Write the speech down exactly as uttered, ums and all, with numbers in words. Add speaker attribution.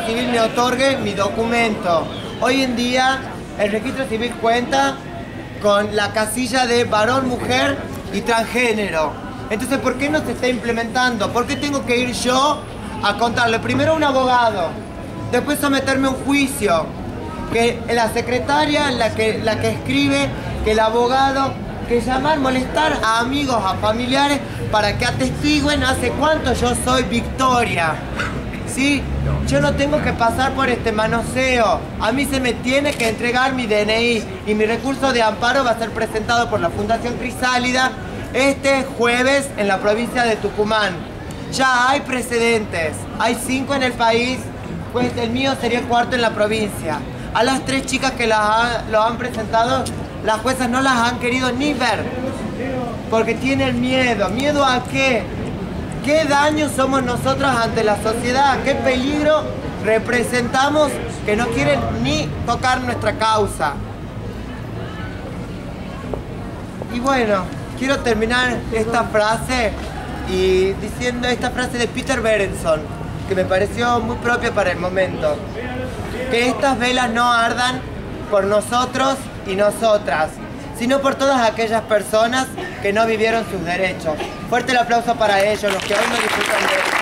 Speaker 1: civil me otorgue mi documento. Hoy en día el registro civil cuenta con la casilla de varón, mujer y transgénero. Entonces, ¿por qué no se está implementando? ¿Por qué tengo que ir yo a contarle primero a un abogado, después someterme a un juicio, que la secretaria, la que, la que escribe, que el abogado, que llamar, molestar a amigos, a familiares para que atestiguen hace cuánto yo soy Victoria? ¿Sí? Yo no tengo que pasar por este manoseo. A mí se me tiene que entregar mi D N I y mi recurso de amparo va a ser presentado por la Fundación Crisálida este jueves en la provincia de Tucumán. Ya hay precedentes, hay cinco en el país, pues el mío sería el cuarto en la provincia. A las tres chicas que las ha, lo han presentado, las juezas no las han querido ni ver, porque tienen miedo. ¿Miedo a qué? ¿Qué daño somos nosotros ante la sociedad? ¿Qué peligro representamos que no quieren ni tocar nuestra causa? Y bueno, quiero terminar esta frase y diciendo esta frase de Peter Berenson, que me pareció muy propia para el momento. Que estas velas no ardan por nosotros y nosotras, sino por todas aquellas personas que no vivieron sus derechos. Fuerte el aplauso para ellos, los que aún no disfrutan de ellos.